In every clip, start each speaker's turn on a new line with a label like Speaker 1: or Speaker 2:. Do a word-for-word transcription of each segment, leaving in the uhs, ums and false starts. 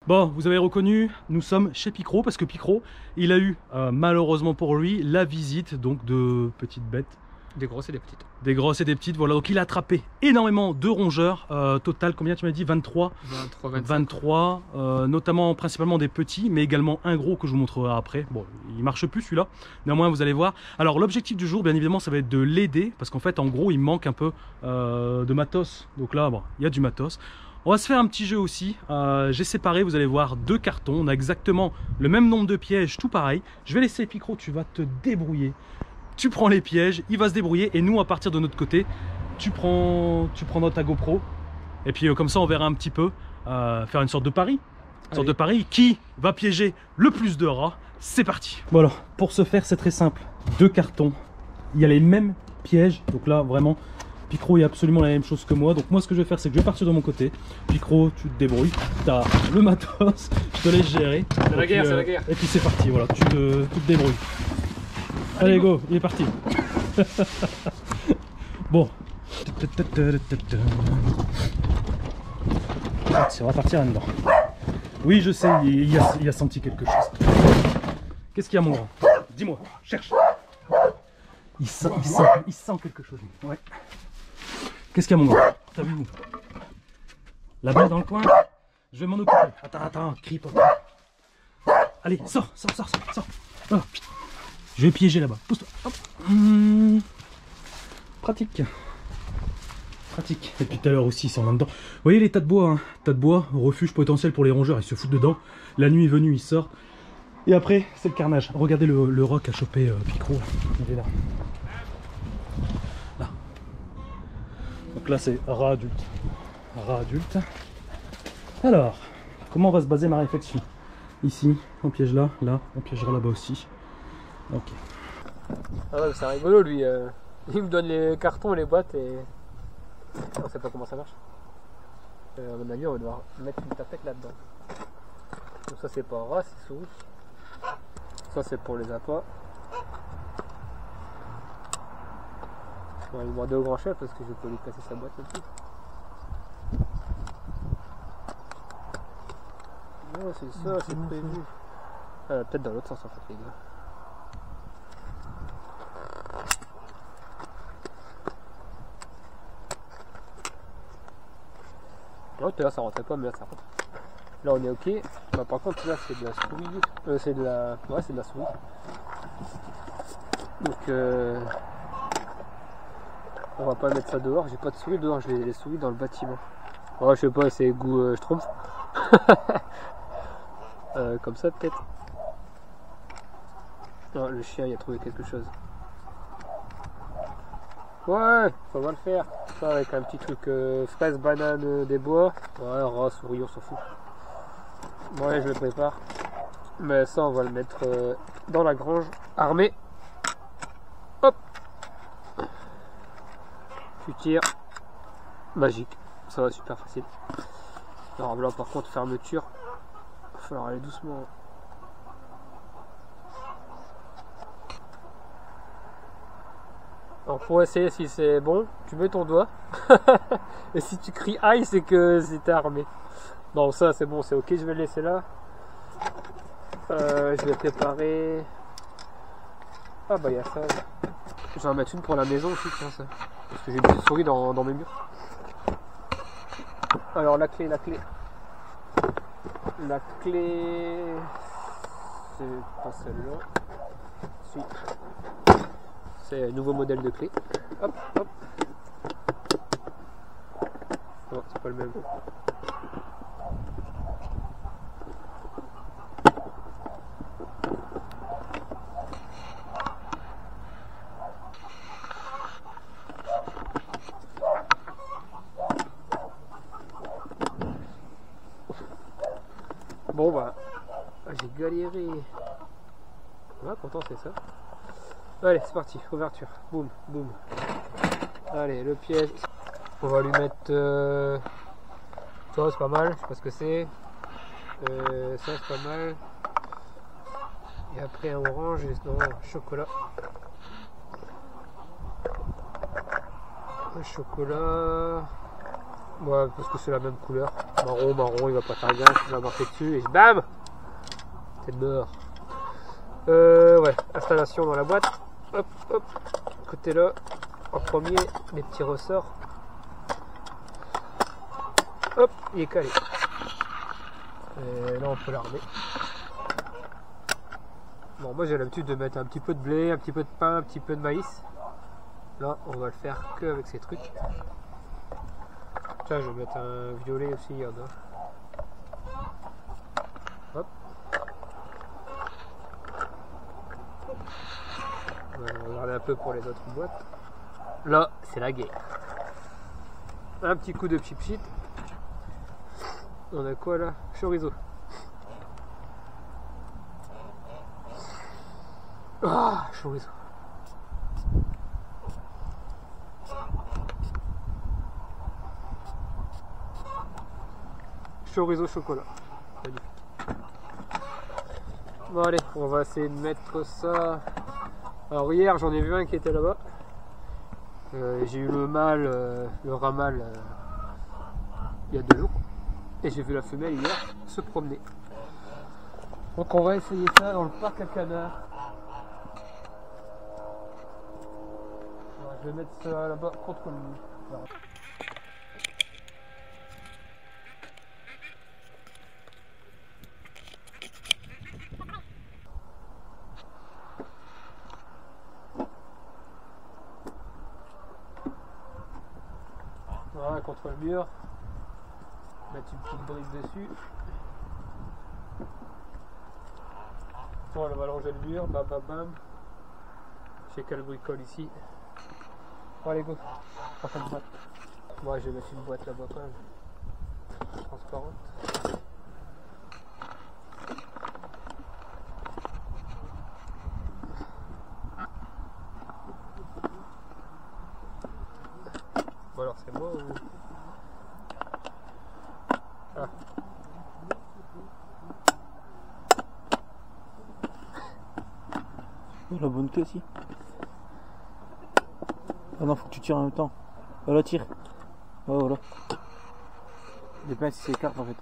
Speaker 1: Bon, vous avez reconnu, nous sommes chez Picro parce que Picro, il a eu euh, malheureusement pour lui la visite donc de petites bêtes.
Speaker 2: Des grosses et des petites.
Speaker 1: Des grosses et des petites, voilà. Donc il a attrapé énormément de rongeurs. Euh, total, combien tu m'as dit? vingt-trois.
Speaker 2: vingt-trois, vingt-cinq.
Speaker 1: vingt-trois, euh, notamment principalement des petits, mais également un gros que je vous montrerai après. Bon, il marche plus celui-là. Néanmoins, vous allez voir. Alors l'objectif du jour, bien évidemment, ça va être de l'aider parce qu'en fait, en gros, il manque un peu euh, de matos. Donc là, bon, il y a du matos. On va se faire un petit jeu aussi. Euh, J'ai séparé, vous allez voir, deux cartons. On a exactement le même nombre de pièges, tout pareil. Je vais laisser Picro, tu vas te débrouiller. Tu prends les pièges, il va se débrouiller. Et nous, à partir de notre côté, tu prends, tu prends ta GoPro. Et puis euh, comme ça, on verra un petit peu, euh, faire une sorte de pari. Une sorte de pari. Qui va piéger le plus de rats? C'est parti. Bon alors, pour ce faire, c'est très simple. Deux cartons. Il y a les mêmes pièges. Donc là, vraiment... Picro est absolument la même chose que moi, donc moi ce que je vais faire c'est que je vais partir de mon côté. Picro, tu te débrouilles, tu as le matos, je te laisse gérer.
Speaker 2: C'est la guerre,
Speaker 1: puis,
Speaker 2: c'est
Speaker 1: euh,
Speaker 2: la guerre.
Speaker 1: Et puis c'est parti, voilà, tu te, tu te débrouilles. Allez, Allez go. go, il est parti. Bon. On va partir là-dedans. Oui, je sais, il y a, il y a senti quelque chose. Qu'est-ce qu'il y a mon grand? Dis-moi, cherche. Il sent, il, sent, il sent quelque chose. Ouais. Qu'est-ce qu'il y a mon gars? T'as vu où? Là-bas dans le coin? Je vais m'en occuper. Attends, attends, crie pas. Allez, sors, sors, sors, sors, sors. Oh, je vais piéger là-bas. Pousse-toi. Hop. Mmh. Pratique. Pratique. Et puis tout à l'heure aussi, ils sont là-dedans. Vous voyez les tas de bois, hein? Tas de bois, refuge potentiel pour les rongeurs. Ils se foutent dedans. La nuit est venue, ils sortent. Et après, c'est le carnage. Regardez le, le roc à choper euh, Picro. Il est là. Là. Donc là, c'est rat adulte. Rat adulte. Alors, comment va se baser ma réflexion? Ici, on piège là, là, on piégera là-bas aussi. Ok.
Speaker 2: Ah ouais, c'est rigolo lui. Euh... Il me donne les cartons et les boîtes et... On sait pas comment ça marche. Euh, à mon avis, on va devoir mettre une tapette là-dedans. Donc ça, c'est pas rat, c'est souris. Ça c'est pour les appâts. On va lui demander au grand chef parce que je peux lui casser sa boîte aussi. Non, c'est ça, c'est prévu. Ah, peut-être dans l'autre sens en fait les gars. Non, là ça rentrait pas mais là ça rentre. Là on est ok. Bah, par contre là c'est de la souris. Euh, c'est de la. Ouais c'est de la souris. Donc euh... on va pas mettre ça dehors. J'ai pas de souris dehors, j'ai les souris dans le bâtiment. Ouais je sais pas, c'est goût euh, je trompe. euh, comme ça peut-être. Non, le chien il a trouvé quelque chose. Ouais, ça va le faire. Ça avec un petit truc euh, fraise, banane, euh, des bois. Ouais, rat, souris, on s'en fout. Ouais, je le prépare. Mais ça, on va le mettre euh, dans la grange, armé. Hop. Tu tires. Magique. Ça va super facile. Alors là, par contre, fermeture. Il va falloir aller doucement. Alors pour essayer si c'est bon, tu mets ton doigt. Et si tu cries aïe, c'est que c'était armé. Non, ça c'est bon, c'est ok, je vais le laisser là. Euh, je vais préparer. Ah bah il y a ça. Je vais en mettre une pour la maison aussi, tiens ça. Parce que j'ai une petite souris dans, dans mes murs. Alors la clé, la clé. La clé. C'est pas celle-là. Si. C'est un nouveau modèle de clé. Hop, hop. Non, c'est pas le même. Bon bah, j'ai galéré. Ouais, content c'est ça. Allez, c'est parti, ouverture. Boum, boum. Allez, le piège. On va lui mettre. Euh... Ça, c'est pas mal, je sais pas ce que c'est. Euh, ça, c'est pas mal. Et après, un orange et non, un chocolat. Un chocolat. Ouais, parce que c'est la même couleur. marron, marron, il va pas faire gaffe, il va marcher dessus et bam, c'est mort. Euh, ouais, installation dans la boîte. Hop, hop, côté là, en premier, les petits ressorts. Hop, il est calé. Et là, on peut l'armer. Bon, moi j'ai l'habitude de mettre un petit peu de blé, un petit peu de pain, un petit peu de maïs. Là, on va le faire que avec ces trucs. Tiens, je vais mettre un violet aussi, il y en a. Hop. On va regarder un peu pour les autres boîtes. Là, c'est la guerre. Un petit coup de chip sheet. On a quoi là? Chorizo. Ah, chorizo. Chorizo chocolat. Magnifique. Bon allez, on va essayer de mettre ça. Alors hier j'en ai vu un qui était là-bas. Euh, j'ai eu le mâle, euh, le rat mâle euh, il y a deux jours. Et j'ai vu la femelle hier se promener. Donc on va essayer ça dans le parc à canards. Je vais mettre ça là-bas contre le mur. Voilà, contre le mur. Mettre une petite brise dessus. Bon, on va allonger le mur, bam bam bam. Je sais quelle bricole ici. Bon allez go, prochaine boîte. Moi je vais mettre une boîte là-bas quand même. Transparente. Bon alors c'est moi ou... Ah.
Speaker 3: Oh, la bonne queue aussi. Ah non, faut que tu tires en même temps. Voilà, tire. Oh, voilà. Les pinces s'écartent en fait.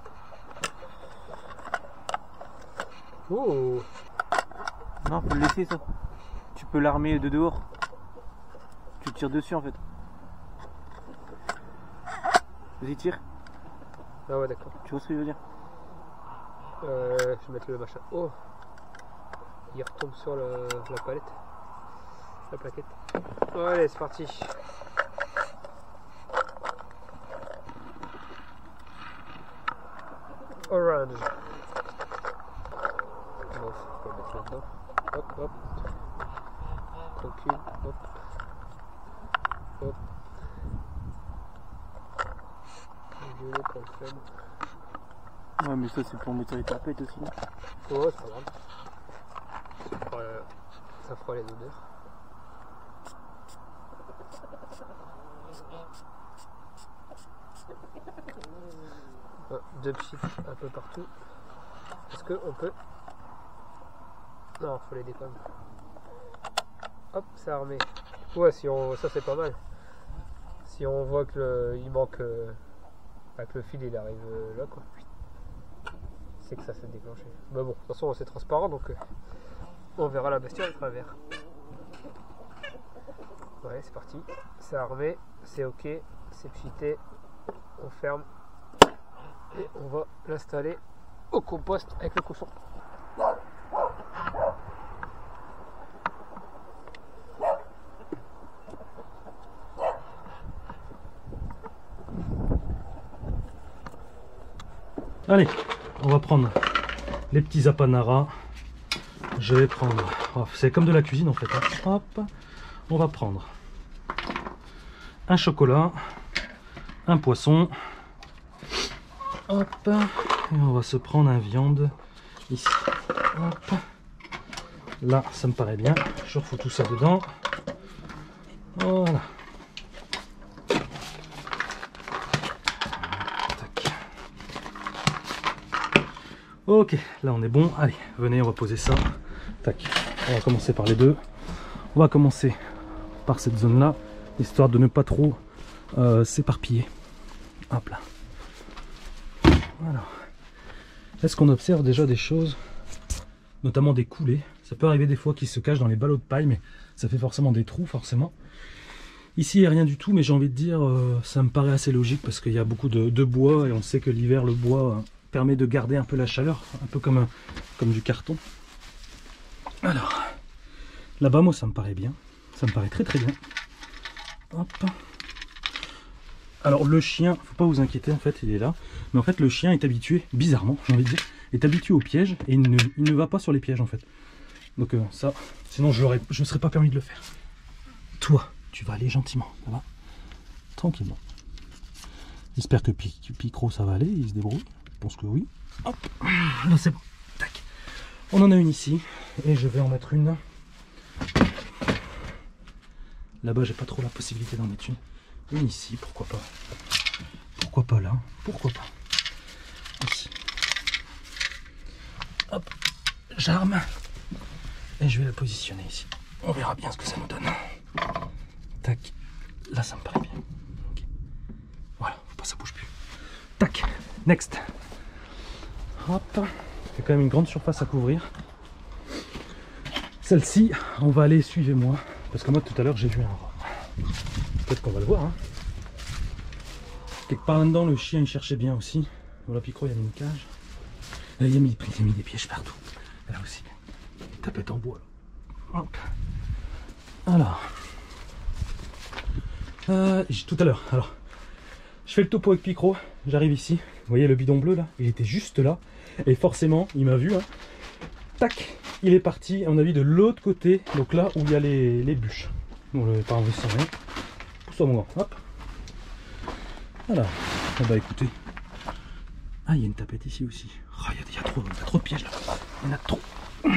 Speaker 2: Oh.
Speaker 3: Non, faut le laisser ça. Tu peux l'armer de dehors. Tu tires dessus en fait. Vas-y, tire.
Speaker 2: Ah ouais, d'accord.
Speaker 3: Tu vois ce que je veux dire?
Speaker 2: Euh, je vais mettre le machin. Oh. Il retombe sur le, la palette. La plaquette. Allez, c'est parti. Orange. Bon, on va mettre là-dedans. Hop, hop. Tranquille, hop. Hop. Un violet pour le fun.
Speaker 3: Ouais, mais ça c'est pour mettre les tapettes aussi. Là.
Speaker 2: Oh, c'est pas grave. Ça fera, ça fera les odeurs. Oh, deux petits un peu partout. Est-ce qu'on peut... Non, faut les déconner. Hop, c'est armé. Ouais, si on... ça c'est pas mal. Si on voit que le... il manque... Euh... Avec le fil il arrive euh, là quoi. C'est que ça s'est déclenché. Bah bon, de toute façon c'est transparent donc euh... on verra la bestiole à travers. Ouais, c'est parti. C'est armé, c'est ok, c'est pchité. On ferme. Et on va l'installer au compost avec le cochon.
Speaker 1: Allez, on va prendre les petits apanara. Je vais prendre, oh, c'est comme de la cuisine en fait. Hein. Hop, on va prendre un chocolat, un poisson. Hop, et on va se prendre un viande ici. Hop, là, ça me paraît bien. Je refous tout ça dedans. Voilà. Tac. Ok, là on est bon. Allez, venez, on va poser ça. Tac. On va commencer par les deux. On va commencer par cette zone-là, histoire de ne pas trop euh, s'éparpiller. Hop là. Voilà. Est-ce qu'on observe déjà des choses, notamment des coulées? Ça peut arriver des fois qu'ils se cachent dans les ballots de paille, mais ça fait forcément des trous, forcément. Ici, il n'y a rien du tout, mais j'ai envie de dire, euh, ça me paraît assez logique parce qu'il y a beaucoup de, de bois et on sait que l'hiver, le bois euh, permet de garder un peu la chaleur, un peu comme, un, comme du carton. Alors, là-bas, moi, ça me paraît bien. Ça me paraît très très bien. Hop. Alors, le chien, faut pas vous inquiéter, en fait, il est là. Mais en fait, le chien est habitué, bizarrement, j'ai envie de dire, est habitué aux pièges et il ne, il ne va pas sur les pièges, en fait. Donc, euh, ça, sinon, je ne me serais pas permis de le faire. Toi, tu vas aller gentiment, ça va? Tranquillement. J'espère que Picro, ça va aller, il se débrouille. Je pense que oui. Hop, là, c'est bon. Tac. On en a une ici, et je vais en mettre une. Là-bas, j'ai pas trop la possibilité d'en mettre une. Une ici, pourquoi pas. Pourquoi pas là? Pourquoi pas. Ici. Hop, j'arme. Et je vais la positionner ici. On verra bien ce que ça nous donne. Tac. Là, ça me paraît bien. Okay. Voilà, faut pas que ça bouge plus. Tac. Next. Hop. C'est quand même une grande surface à couvrir. Celle-ci, on va aller, suivez-moi. Parce que moi, tout à l'heure, j'ai vu un rat. Peut-être qu'on va le voir. Hein. Quelque part là-dedans, le chien, il cherchait bien aussi. Voilà, Picro, il a mis une cage. Là, il a mis, il a mis des pièges partout. Là aussi. Une tapette en bois. Là. Hop. Alors. Euh, tout à l'heure. Alors. Je fais le topo avec Picro. J'arrive ici. Vous voyez le bidon bleu là? Il était juste là. Et forcément, il m'a vu. Hein. Tac. Il est parti, à mon avis, de l'autre côté. Donc là où il y a les, les bûches. Bon, je vais pas enlever sans rien. Pousse-toi, mon grand. Hop. Voilà. Ah bah écoutez. Ah, il y a une tapette ici aussi. Oh, il, y a, il, y a trop, il y a trop de pièges là. Il y en a trop.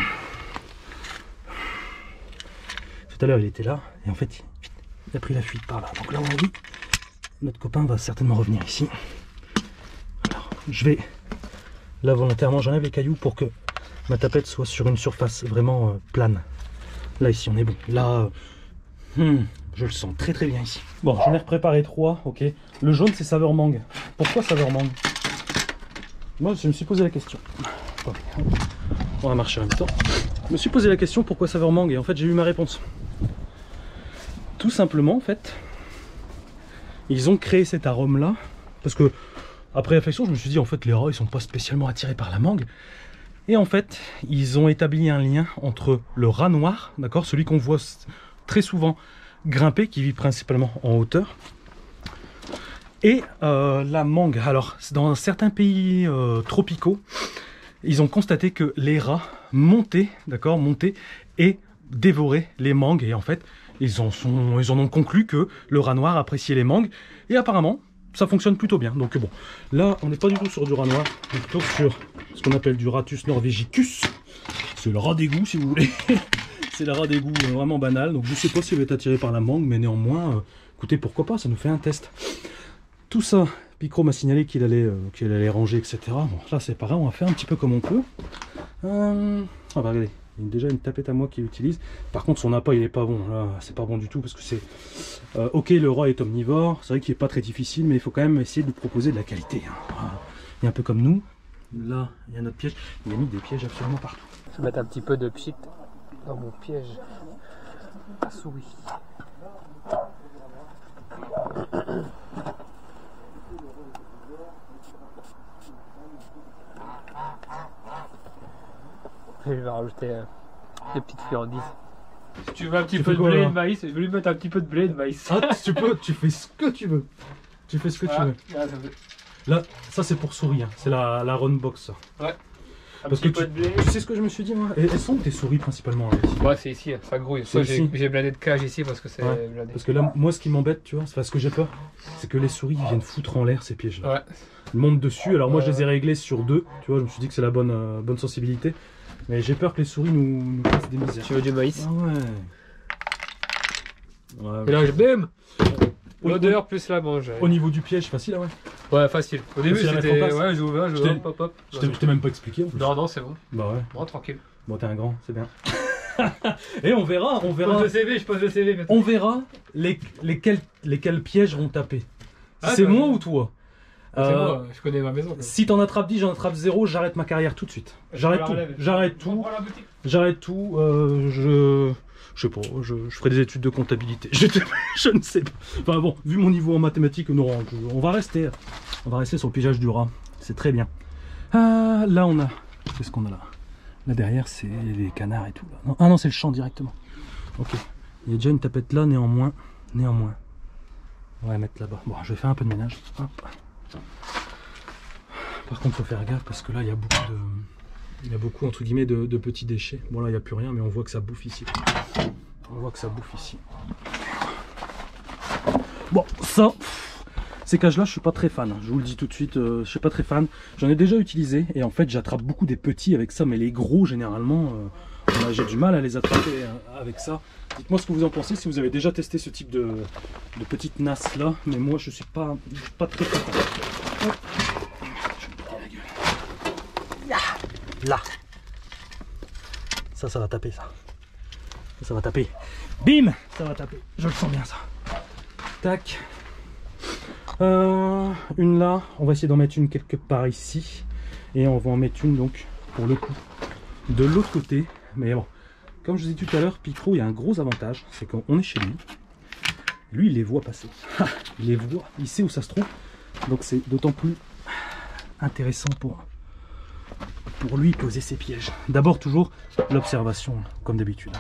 Speaker 1: Tout à l'heure, il était là. Et en fait, il a pris la fuite par là. Donc là, on a dit, notre copain va certainement revenir ici. Alors, je vais, là, volontairement, j'enlève les cailloux pour que ma tapette soit sur une surface vraiment euh, plane. Là, ici, on est bon. Là, euh, hmm, je le sens très très bien ici. Bon, j'en ai préparé trois, ok. Le jaune, c'est saveur mangue. Pourquoi saveur mangue? Moi, je me suis posé la question. On va marcher en même temps. Je me suis posé la question pourquoi saveur mangue, et en fait, j'ai eu ma réponse. Tout simplement, en fait, ils ont créé cet arôme-là, parce que, après réflexion, je me suis dit, en fait, les rats, ils sont pas spécialement attirés par la mangue. Et en fait, ils ont établi un lien entre le rat noir, d'accord, celui qu'on voit très souvent grimper, qui vit principalement en hauteur, et euh, la mangue. Alors, dans certains pays euh, tropicaux, ils ont constaté que les rats montaient, d'accord, montaient et dévoraient les mangues. Et en fait, ils en, sont, ils en ont conclu que le rat noir appréciait les mangues. Et apparemment, ça fonctionne plutôt bien. Donc bon, là, on n'est pas du tout sur du rat noir, on est plutôt sur ce qu'on appelle du Ratus norvegicus. C'est le rat d'égout, si vous voulez. C'est le rat d'égout vraiment banal. Donc je ne sais pas si vous êtes attiré par la mangue, mais néanmoins, euh, écoutez, pourquoi pas, ça nous fait un test. Tout ça, Picro m'a signalé qu'il allait, euh, qu'il allait ranger, et cetera. Bon, là, c'est pareil, on va faire un petit peu comme on peut. Euh, on va regarder. Il y a déjà une tapette à moi qu'il utilise. Par contre, son appât, il est pas bon. Là, c'est pas bon du tout parce que c'est... Euh, ok, le rat est omnivore. C'est vrai qu'il est pas très difficile, mais il faut quand même essayer de lui proposer de la qualité. Hein. Voilà. Il est un peu comme nous. Là, il y a notre piège. Il a mis des pièges absolument partout.
Speaker 2: Je vais mettre un petit peu de pchit dans mon piège à souris. Et je vais rajouter euh, des petites friandises. Si tu veux un petit
Speaker 1: tu
Speaker 2: peu de
Speaker 1: quoi,
Speaker 2: blé et
Speaker 1: là
Speaker 2: de maïs, je vais lui mettre un petit peu de blé et de maïs.
Speaker 1: Ah, tu peux, tu fais ce que tu veux. Tu fais ce que
Speaker 2: voilà.
Speaker 1: tu veux.
Speaker 2: Là, ça, fait...
Speaker 1: Là, ça c'est pour souris. Hein. C'est la, la run box. Ça.
Speaker 2: Ouais. Un
Speaker 1: Parce
Speaker 2: petit
Speaker 1: que
Speaker 2: peu
Speaker 1: tu,
Speaker 2: de blé.
Speaker 1: tu sais ce que je me suis dit moi? Et elles sont tes souris principalement là, ici.
Speaker 2: Ouais, c'est ici, ça grouille. J'ai blindé de cage ici parce que c'est
Speaker 1: ouais.
Speaker 2: blindé.
Speaker 1: Parce que là, moi ce qui m'embête, tu vois, c'est parce que j'ai peur, c'est que les souris ils viennent foutre en l'air ces pièges là.
Speaker 2: Ouais.
Speaker 1: Ils montent dessus. Alors moi
Speaker 2: ouais.
Speaker 1: je les ai réglés sur deux. Tu vois, je me suis dit que c'est la bonne, euh, bonne sensibilité. Mais j'ai peur que les souris nous, nous fassent des misères.
Speaker 2: Tu veux du maïs?
Speaker 1: Ah ouais. ouais
Speaker 2: Et là, je bim. L'odeur plus la mange.
Speaker 1: Au niveau du piège, facile, hein, ouais.
Speaker 2: Ouais, facile. Au début, c'était. Ouais, j'ai ouvert, j'ai ouvert, pop, pop.
Speaker 1: Je t'ai même pas expliqué en plus.
Speaker 2: Non, non, c'est bon.
Speaker 1: Bah ouais.
Speaker 2: Bon, tranquille.
Speaker 1: Bon, t'es un grand, c'est bien. Et on verra, on verra.
Speaker 2: Je pose le C V, je pose le C V.
Speaker 1: On verra les, lesquels, lesquels pièges vont taper.
Speaker 2: Ah,
Speaker 1: c'est
Speaker 2: bah,
Speaker 1: moi ou toi?
Speaker 2: C'est
Speaker 1: Euh,
Speaker 2: moi, je connais ma maison. Quoi.
Speaker 1: Si t'en attrapes dix, j'en attrape zéro, j'arrête ma carrière tout de suite. J'arrête tout, j'arrête tout, j'arrête tout, euh, je... Je sais pas, je, je ferai des études de comptabilité. Je, je ne sais pas. Enfin bon, vu mon niveau en mathématiques, non, on va rester, on va rester sur le pigeage du rat. C'est très bien. Ah, là on a, qu'est-ce qu'on a là? Là derrière c'est les canards et tout. Là. Non, ah non, c'est le champ directement. Ok. Il y a déjà une tapette là, néanmoins, néanmoins. On va mettre là-bas. Bon, je vais faire un peu de ménage. Hop. Par contre, faut faire gaffe parce que là, il y a beaucoup de, il y a beaucoup entre guillemets de, de petits déchets. Bon là, il n'y a plus rien, mais on voit que ça bouffe ici. On voit que ça bouffe ici. Bon, ça, ces cages-là, je suis pas très fan. Je vous le dis tout de suite, euh, je suis pas très fan. J'en ai déjà utilisé et en fait, j'attrape beaucoup des petits avec ça, mais les gros, généralement, euh, voilà, j'ai du mal à les attraper euh, avec ça. Dites-moi ce que vous en pensez, si vous avez déjà testé ce type de, de petite nasse là, mais moi, je suis pas, je suis pas très fan. Là, ça, ça va taper ça. Ça va taper. Bim, ça va taper. Je le sens bien ça. Tac. Euh, une là. On va essayer d'en mettre une quelque part ici. Et on va en mettre une donc pour le coup de l'autre côté. Mais bon, comme je vous ai dit tout à l'heure, Picro, il y a un gros avantage, c'est qu'on est chez lui. Lui, il les voit passer. Il les voit. Il sait où ça se trouve. Donc c'est d'autant plus intéressant pour pour lui poser ses pièges. D'abord toujours l'observation, comme d'habitude.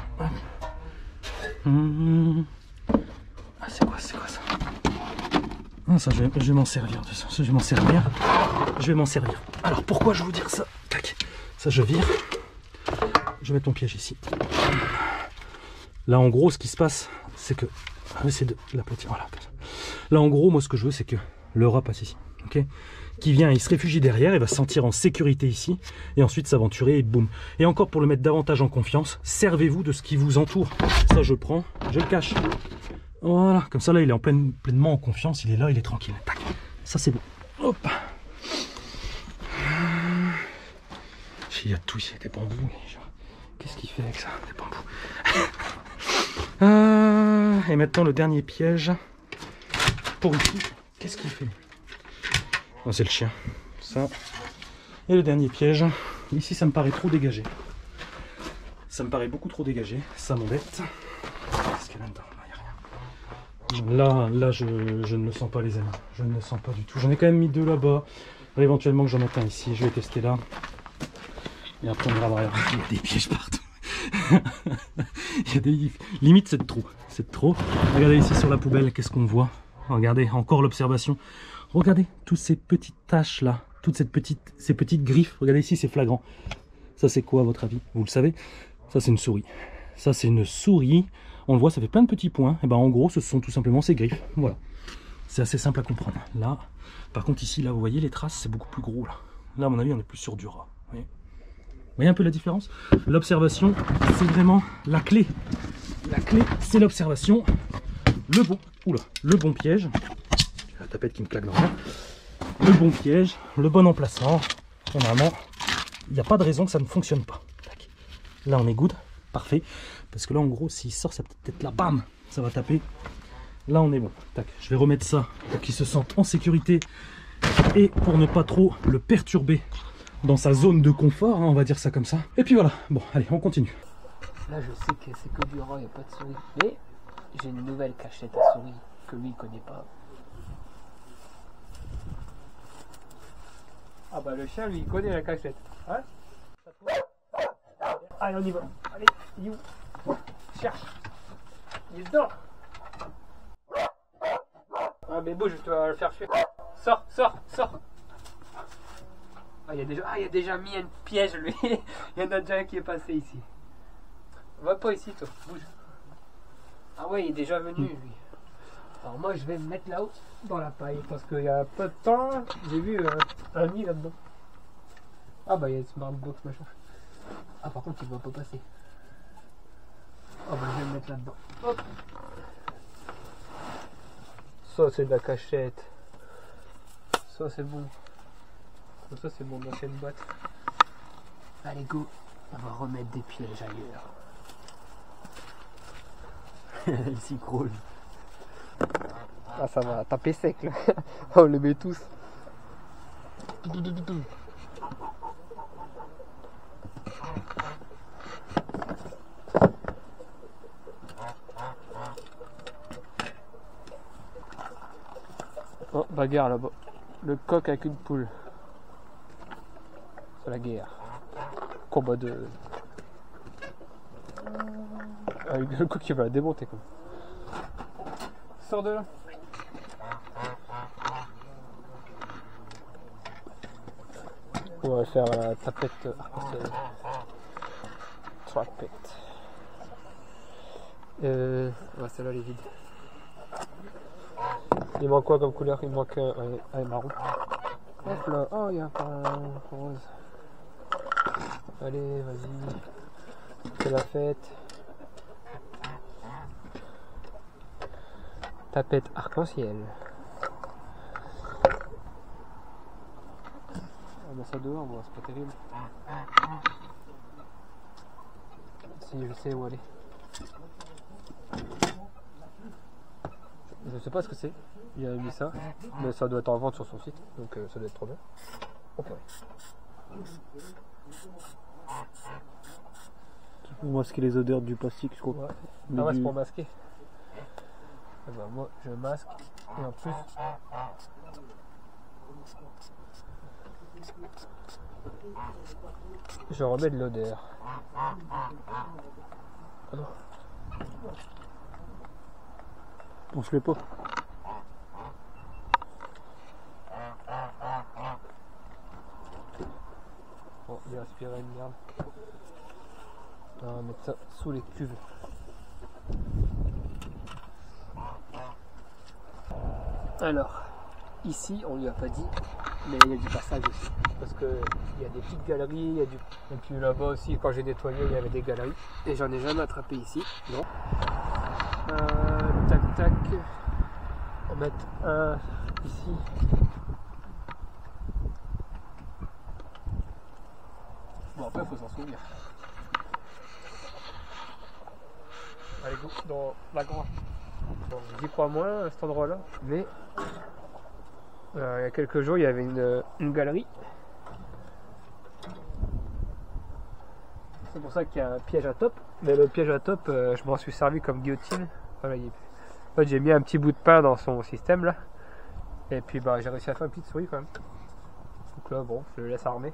Speaker 1: Hum. Ah, c'est quoi, c'est quoi ça? Ah, ça, je vais, je vais m'en servir de ça. Je vais m'en servir. Je vais m'en servir. Alors, pourquoi je vais vous dire ça? Tac. Ça, je vire. Je vais mettre ton piège ici. Là, en gros, ce qui se passe, c'est que... On va essayer de l'aplatir. Voilà. Là, en gros, moi, ce que je veux, c'est que le rat passe ici. Ok, qui vient, il se réfugie derrière, il va se sentir en sécurité ici, et ensuite s'aventurer, et boum. Et encore, pour le mettre davantage en confiance, servez-vous de ce qui vous entoure. Ça, je prends, je le cache. Voilà, comme ça, là, il est en pleine, pleinement en confiance, il est là, il est tranquille. Tac. Ça, c'est bon. Hop. Il y a tout ici, des bambous. Qu'est-ce qu'il fait avec ça, des bambous? euh, Et maintenant, le dernier piège. Pour ici, qu'est-ce qu'il fait? Oh, c'est le chien. Ça. Et le dernier piège. Ici, ça me paraît trop dégagé. Ça me paraît beaucoup trop dégagé. Ça m'embête. Qu'est-ce qu'il y a là-dedans? Il n'y a rien. Là, là je, je ne le sens pas, les amis. Je ne le sens pas du tout. J'en ai quand même mis deux là-bas. Éventuellement que j'en mette un ici. Je vais tester là. Et après, on ira voir. Il y a des pièges partout. Il y a des... Limite, c'est de trop. C'est de trop. Regardez ici sur la poubelle. Qu'est-ce qu'on voit? Regardez, encore l'observation. Regardez toutes ces petites taches là, toutes cette petite, ces petites griffes. Regardez ici, c'est flagrant. Ça, c'est quoi à votre avis? Vous le savez? Ça, c'est une souris. Ça, c'est une souris. On le voit, ça fait plein de petits points. Et ben, en gros, ce sont tout simplement ces griffes. Voilà. C'est assez simple à comprendre. Là, par contre, ici, là, vous voyez les traces, c'est beaucoup plus gros là. Là, à mon avis, on est plus sur du rat. Vous voyez, vous voyez un peu la différence? L'observation, c'est vraiment la clé. La clé, c'est l'observation. Le bon, oula, le bon piège. La tapette qui me claque dans le main. Le bon piège, le bon emplacement. Normalement, il n'y a pas de raison que ça ne fonctionne pas. Tac. Là, on est good, parfait. Parce que là, en gros, s'il sort sa petite tête là, bam, ça va taper. Là, on est bon. Tac. Je vais remettre ça pour qu'il se sente en sécurité et pour ne pas trop le perturber dans sa zone de confort, hein, on va dire ça comme ça. Et puis voilà. Bon, allez, on continue.
Speaker 2: Là, je sais que c'est que du rat, il n'y a pas de souris. Mais j'ai une nouvelle cachette à souris que lui, il connaît pas. Ah bah le chien, lui, il connaît la cachette. Hein? Allez, on y va. Allez, il est où? Cherche. Il est dedans. Ah mais bouge, tu vas le faire fuir. Sors, sors, sors. Ah, il y a déjà, ah, il y a déjà mis un piège, lui. Il y en a déjà un qui est passé ici. Va pas ici, toi. Bouge. Ah ouais, il est déjà venu, lui. Alors moi, je vais me mettre là-haut, dans la paille, parce qu'il y a peu de temps, j'ai vu euh, un nid là-dedans. Ah bah, il y a Smart Box, machin. Ah, par contre, il va pas passer. Ah bah, je vais me mettre là-dedans. Hop. Ça, c'est de la cachette. Ça, c'est bon. Ça, c'est mon ancienne boîte. Allez, go. On va remettre des pièges ailleurs. Il s'y croule. Ah, ça va taper sec là. On les met tous. Oh, bagarre là-bas. Le coq avec une poule. C'est la guerre. Combat de... Avec le coq qui va la démonter quoi. Sors de là. On va faire la tapette arc-en-ciel. Trackpet. Euh... Ouais, celle-là elle est vide. Il manque quoi comme couleur? Il manque un, un, un marron. Hop là, oh il y a un rose. Allez, vas-y. C'est la fête. Tapette arc-en-ciel. On met ça dehors, bon, c'est pas terrible. Si je sais où aller. Je sais pas ce que c'est. Il a mis ça, mais ça doit être en vente sur son site, donc euh, ça doit être trop bien. Ok.
Speaker 3: C'est pour masquer les odeurs du plastique, je crois.
Speaker 2: Ouais.
Speaker 3: Mais
Speaker 2: Ah ouais,
Speaker 3: du...
Speaker 2: c'est pour masquer. Ah bah, moi, je masque et en plus. Je remets de l'odeur. Ah non.
Speaker 3: On se l'est pas.
Speaker 2: Bon, il a aspiré une merde. On va mettre ça sous les cuves. Alors, ici, on lui a pas dit, mais il y a du passage aussi. Parce qu'il y a des petites galeries, il y a du... Et puis là-bas aussi, quand j'ai nettoyé, il y avait des galeries. Et j'en ai jamais attrapé ici, non. Euh, tac tac. On va mettre un ici. Bon après il faut s'en souvenir. Allez go dans la grande. Bon, j'y crois moins à cet endroit là, mais euh, il y a quelques jours il y avait une, une galerie. C'est pour ça qu'il y a un piège à top. Mais le piège à top, euh, je m'en suis servi comme guillotine. Voilà, il est... En fait, j'ai mis un petit bout de pain dans son système là. Et puis bah, j'ai réussi à faire une petite souris quand même. Donc là, bon, je le laisse armer.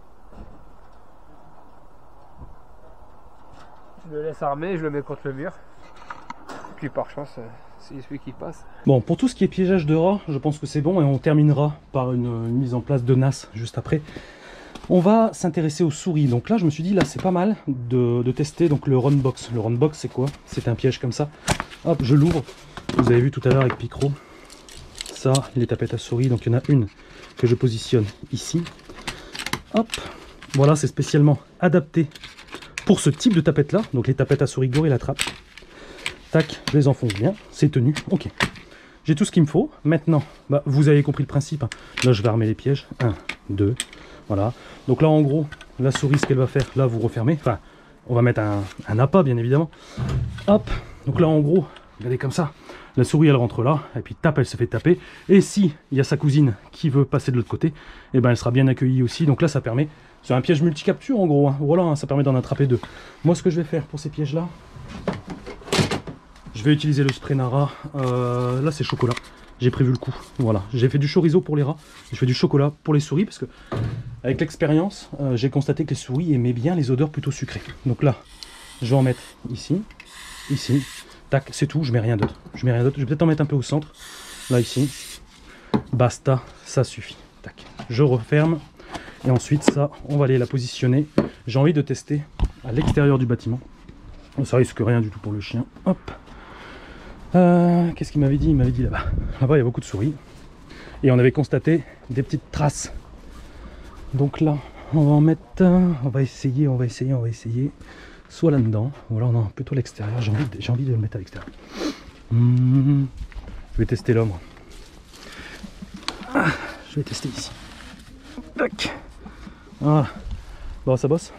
Speaker 2: Je le laisse armer, je le mets contre le mur. Puis par chance, euh, c'est celui qui passe.
Speaker 1: Bon, pour tout ce qui est piégeage de rats, je pense que c'est bon et on terminera par une, une mise en place de N A S juste après. On va s'intéresser aux souris. Donc là, je me suis dit, là, c'est pas mal de, de tester donc le Runbox. Le Runbox, c'est quoi? C'est un piège comme ça. Hop, je l'ouvre. Vous avez vu tout à l'heure avec Picro. Ça, les tapettes à souris. Donc il y en a une que je positionne ici. Hop. Voilà, c'est spécialement adapté pour ce type de tapette là. Donc les tapettes à souris Gorilla Trap. Tac, je les enfonce bien. C'est tenu. Ok. J'ai tout ce qu'il me faut. Maintenant, bah, vous avez compris le principe. Là, je vais armer les pièges. un, deux. Voilà, donc là en gros, la souris ce qu'elle va faire, là vous refermez, enfin on va mettre un, un appât bien évidemment, hop, donc là en gros, regardez comme ça, la souris elle rentre là, et puis tape, elle se fait taper, et si il y a sa cousine qui veut passer de l'autre côté, et ben elle sera bien accueillie aussi, donc là ça permet, c'est un piège multi-capture en gros, hein. Voilà, hein, ça permet d'en attraper deux. Moi ce que je vais faire pour ces pièges là, je vais utiliser le spray Nara, euh, là c'est chocolat. J'ai prévu le coup, voilà. J'ai fait du chorizo pour les rats, je fais du chocolat pour les souris parce que avec l'expérience, euh, j'ai constaté que les souris aimaient bien les odeurs plutôt sucrées. Donc là, je vais en mettre ici, ici, tac, c'est tout, je mets rien d'autre. Je mets rien d'autre, je vais peut-être en mettre un peu au centre, là ici, basta, ça suffit. Tac, je referme et ensuite ça, on va aller la positionner. J'ai envie de tester à l'extérieur du bâtiment. Ça risque rien du tout pour le chien. Hop. Euh, Qu'est-ce qu'il m'avait dit? Il m'avait dit là-bas. Là-bas, il y a beaucoup de souris. Et on avait constaté des petites traces. Donc là, on va en mettre... On va essayer, on va essayer, on va essayer. Soit là-dedans, ou alors non, plutôt à l'extérieur. J'ai envie, de, j'ai envie de le mettre à l'extérieur. Mmh. Je vais tester là, moi. Ah, je vais tester ici. Tac. Voilà. Bon, ça bosse.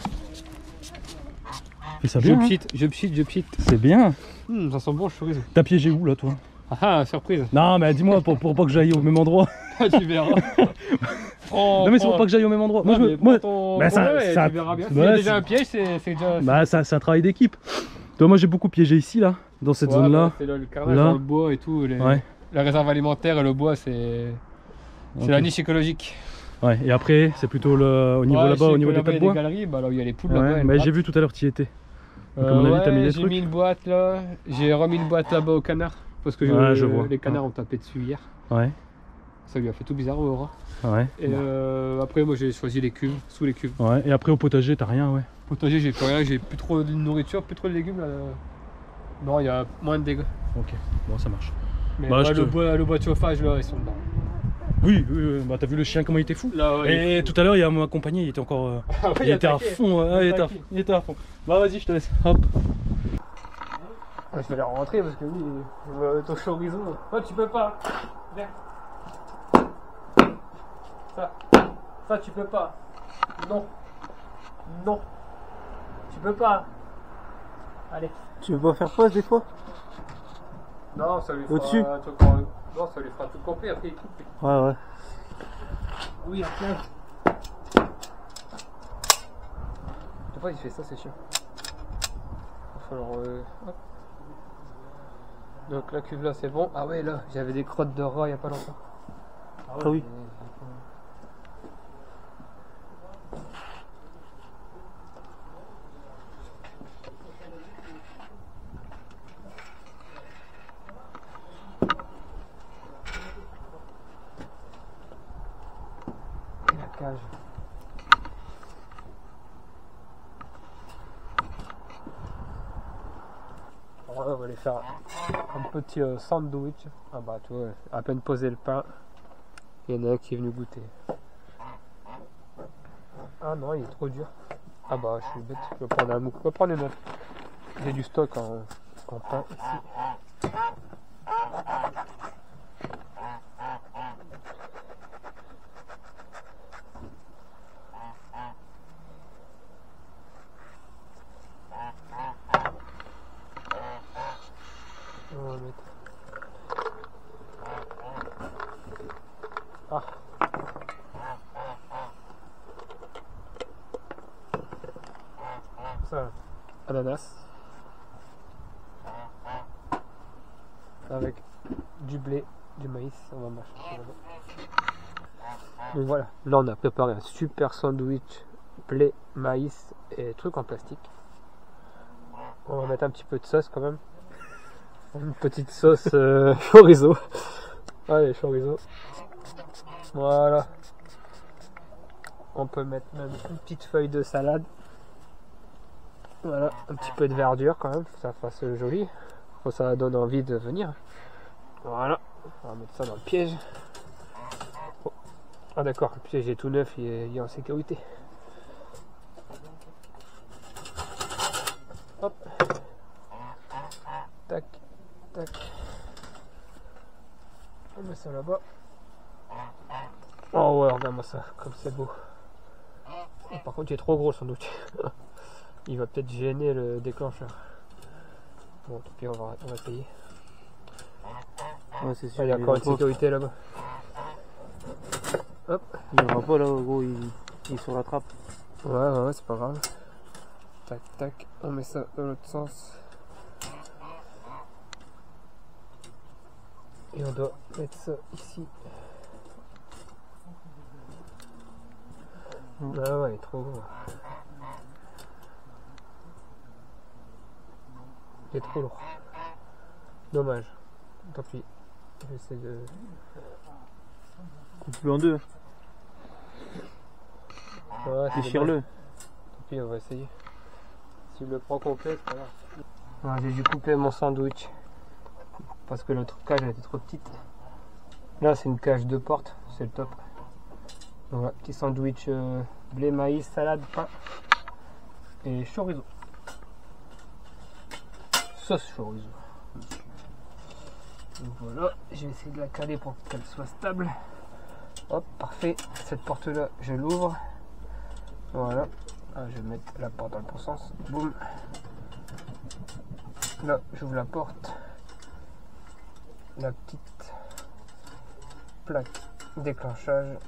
Speaker 1: Fais ça bien.
Speaker 2: Je pchite, je pchite, je pchite.
Speaker 1: C'est bien.
Speaker 2: Mmh, ça sent bon le chorizo.
Speaker 1: T'as piégé où là, toi?
Speaker 2: Ah ah, surprise.
Speaker 1: Non, mais dis-moi pour, pour pas que j'aille au même endroit.
Speaker 2: Tu verras. Prends,
Speaker 1: Non mais c'est pour
Speaker 2: prends-
Speaker 1: pas que j'aille au même endroit.
Speaker 2: Ouais,
Speaker 1: Moi, je me-
Speaker 2: mais
Speaker 1: moi-
Speaker 2: prends ton
Speaker 1: bah, ça-
Speaker 2: brevet et
Speaker 1: ça-
Speaker 2: tu verras bien.
Speaker 1: bah,
Speaker 2: S'il y a déjà
Speaker 1: c'est-
Speaker 2: un piège, c'est c'est déjà.
Speaker 1: bah ça- c'est un travail d'équipe. Toi, moi j'ai beaucoup piégé ici là, dans cette
Speaker 2: Ouais,
Speaker 1: zone là.
Speaker 2: bah, c'est le carnage
Speaker 1: Là.
Speaker 2: dans le bois et tout. Les...
Speaker 1: Ouais.
Speaker 2: La réserve alimentaire et le bois, c'est c'est
Speaker 1: Ok.
Speaker 2: la niche écologique.
Speaker 1: Ouais. Et après c'est plutôt le... au niveau
Speaker 2: Ouais, je
Speaker 1: là-bas,
Speaker 2: sais
Speaker 1: au niveau
Speaker 2: que
Speaker 1: des
Speaker 2: là-bas,
Speaker 1: tas de
Speaker 2: il y a
Speaker 1: bois.
Speaker 2: des galeries, bah, là où il y a les poules
Speaker 1: Ouais,
Speaker 2: là-bas. elles
Speaker 1: mais j'ai
Speaker 2: grattent.
Speaker 1: vu tout à l'heure tu y étais. Donc, à
Speaker 2: Euh,
Speaker 1: mon avis,
Speaker 2: ouais,
Speaker 1: t'as mis des
Speaker 2: j'ai
Speaker 1: trucs.
Speaker 2: mis une boîte là. J'ai remis une boîte là-bas au canard. Parce que
Speaker 1: Ouais,
Speaker 2: je-
Speaker 1: je vois.
Speaker 2: les canards ont tapé dessus hier.
Speaker 1: Ouais.
Speaker 2: Ça lui a fait tout bizarre au Aura.
Speaker 1: Ouais.
Speaker 2: Et euh, après, moi j'ai choisi les cuves, sous les cuves.
Speaker 1: Ouais. Et après au potager t'as rien, ouais.
Speaker 2: Potager, j'ai plus rien, j'ai plus trop de nourriture, plus trop de légumes là. Non, il y a moins de dégâts.
Speaker 1: Ok. Bon ça marche.
Speaker 2: Mais
Speaker 1: Bah,
Speaker 2: ouais,
Speaker 1: je
Speaker 2: le,
Speaker 1: te-
Speaker 2: bois, le bois de chauffage là, ils sont dedans.
Speaker 1: Oui, oui, oui. Bah t'as vu le chien comment il était fou.
Speaker 2: Là, ouais,
Speaker 1: Et tout à l'heure il a m'accompagné, il était encore. euh,
Speaker 2: Ah ouais,
Speaker 1: il était à
Speaker 2: attaqué.
Speaker 1: fond, ouais, il, était à,
Speaker 2: attaqué.
Speaker 1: il était à fond. Bah vas-y, je te laisse. Hop.
Speaker 2: Ah, je vais aller rentrer parce que lui, il va être au chorizo. Oh, tu peux pas. Viens. Ça. Ça, tu peux pas. Non. Non. Tu peux pas. Allez.
Speaker 3: Tu veux pas faire pause des fois?
Speaker 2: Non, ça lui fera
Speaker 3: Au-dessus.
Speaker 2: un truc en... Non, ça lui fera tout complet après il coupe.
Speaker 3: Ouais, ouais.
Speaker 2: Oui, en plein. Des fois, il fait ça, c'est chiant. Il va falloir. Euh... hop. Donc la cuve là, c'est bon. Ah ouais, là, j'avais des crottes de rat il y a pas longtemps.
Speaker 3: Ah oui.
Speaker 2: Et la cage. Alors là, on va aller faire un petit euh, sandwich. Ah bah, tu vois, à peine posé le pain, il y en a un qui est venu goûter. Ah non, il est trop dur. Ah bah, je suis bête, je vais prendre un mou. Je vais prendre une autre. J'ai du stock en, en pain ici. On va mettre. Ah. Ça, ananas. Avec du blé, du maïs, on va marcher là-bas. Donc voilà, là on a préparé un super sandwich blé, maïs et trucs en plastique. On va mettre un petit peu de sauce quand même. Une petite sauce euh, chorizo. Allez, chorizo. Voilà. On peut mettre même une petite feuille de salade. Voilà, un petit peu de verdure quand même, que ça fasse joli. Faut que ça donne envie de venir. Voilà, on va mettre ça dans le piège. Oh. Ah d'accord, le piège est tout neuf, il est, il est en sécurité. Hop. Tac, tac. On met ça là-bas. Oh ouais, regarde-moi ça, comme c'est beau. Oh, par contre, il est trop gros sans doute. Il va peut-être gêner le déclencheur. Bon, tant pis, on va, on va essayer.
Speaker 3: Ouais, c'est sûr.
Speaker 2: Ah, il y a
Speaker 3: il
Speaker 2: encore
Speaker 3: va
Speaker 2: une
Speaker 3: pas-
Speaker 2: sécurité là-bas. Hop.
Speaker 3: Il y aura pas là, gros, il, il se rattrape.
Speaker 2: Ouais, ouais, ouais, c'est pas grave. Tac, tac. On met ça dans l'autre sens. Et on doit mettre ça ici.
Speaker 3: Mm.
Speaker 2: Ah ouais, il est trop gros. Il est trop lourd. Dommage. Tant pis. J'essaie de...
Speaker 3: Coupe-le en deux.
Speaker 2: Ouais, c'est
Speaker 3: Déchire-le.
Speaker 2: dommage. Tant pis, on va essayer. S'il le prend complet, c'est pas grave. Ouais, j'ai dû couper mon sandwich. Parce que l'autre cage elle était trop petite. Là, c'est une cage de porte. C'est le top. Donc, voilà, petit sandwich euh, blé, maïs, salade, pain. Et chorizo. Sauce chorizo. Donc voilà, je vais essayer de la caler pour qu'elle soit stable. Hop, parfait. Cette porte là, je l'ouvre. Voilà. Ah, je vais mettre la porte dans le bon sens. Boum. Là, j'ouvre la porte. La petite plaque Déclenchage.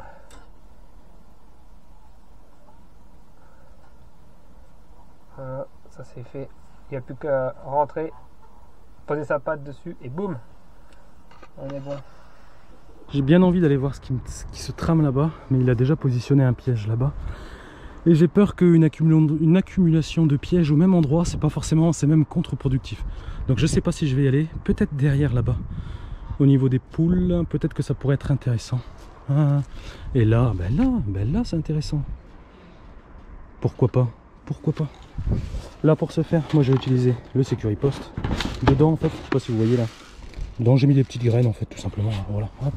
Speaker 2: Voilà, ça c'est fait. Il n'y a plus qu'à rentrer, poser sa patte dessus et boum, on est bon.
Speaker 1: J'ai bien envie d'aller voir ce qui, ce qui se trame là-bas, mais il a déjà positionné un piège là-bas. Et j'ai peur qu'une accumulation, une accumulation de pièges au même endroit, c'est pas forcément, c'est même contre-productif. Donc je sais pas si je vais y aller, peut-être derrière là-bas. Au niveau des poules, peut-être que ça pourrait être intéressant. Ah, et là, ben là, ben là c'est intéressant. Pourquoi pas? Pourquoi pas? Là pour ce faire, moi j'ai utilisé le Securipost. Dedans en fait, je sais pas si vous voyez là. Dedans j'ai mis des petites graines en fait tout simplement. Voilà. Hop.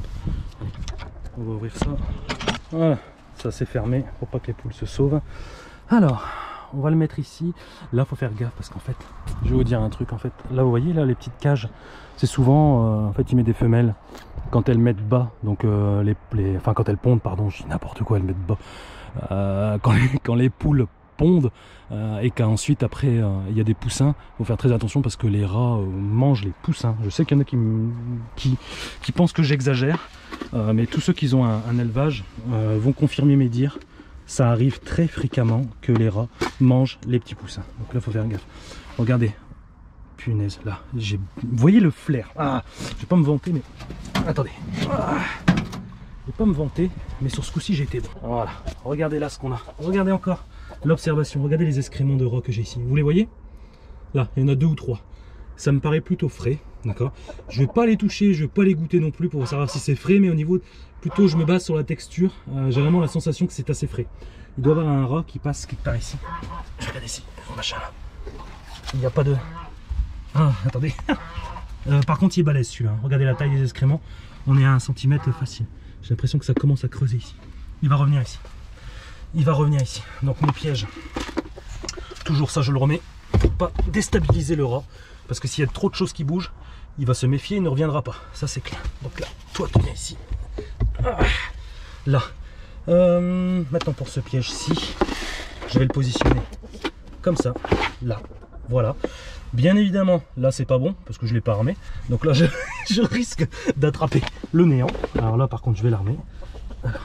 Speaker 1: On va ouvrir ça. Voilà. Ça c'est fermé pour pas que les poules se sauvent. Alors, on va le mettre ici. Là faut faire gaffe parce qu'en fait, je vais vous dire un truc en fait. Là vous voyez là les petites cages, c'est souvent euh, en fait il met des femelles quand elles mettent bas. Donc euh, les, les, enfin quand elles pondent, pardon, je dis n'importe quoi, elles mettent bas. Euh, quand, les, quand les poules pondent euh, et qu'ensuite après euh, il y a des poussins, il faut faire très attention parce que les rats euh, mangent les poussins. Je sais qu'il y en a qui, qui, qui pensent que j'exagère, euh, mais tous ceux qui ont un, un élevage euh, vont confirmer mes dires. Ça arrive très fréquemment que les rats mangent les petits poussins. Donc là il faut faire gaffe. Regardez, punaise, là, j'ai, vous voyez le flair. Ah, je vais pas me vanter, mais attendez. Ah. Je vais pas me vanter, mais sur ce coup-ci j'ai été bon. Voilà, regardez là ce qu'on a. Regardez encore l'observation, regardez les excréments de rats que j'ai ici. Vous les voyez? Là, il y en a deux ou trois. Ça me paraît plutôt frais, d'accord? Je vais pas les toucher, je vais pas les goûter non plus pour savoir si c'est frais, mais au niveau, plutôt je me base sur la texture. Euh, j'ai vraiment la sensation que c'est assez frais. Il doit y avoir un rat qui passe quelque part ici. Je regarde ici, machin là. Il n'y a pas de... Ah, attendez. euh, par contre, il est balèze celui-là. Regardez la taille des excréments. On est à un centimètre facile. J'ai l'impression que ça commence à creuser ici. Il va revenir ici. Il va revenir ici. Donc mon piège. Toujours ça, je le remets pour pas déstabiliser le rat. Parce que s'il y a trop de choses qui bougent, il va se méfier, il ne reviendra pas. Ça c'est clair. Donc là, toi tu viens ici. Ah, là. Euh, maintenant pour ce piège-ci, je vais le positionner comme ça. Là. Voilà. Bien évidemment, là c'est pas bon parce que je l'ai pas armé. Donc là je, je risque d'attraper le néant. Alors là par contre je vais l'armer. Alors.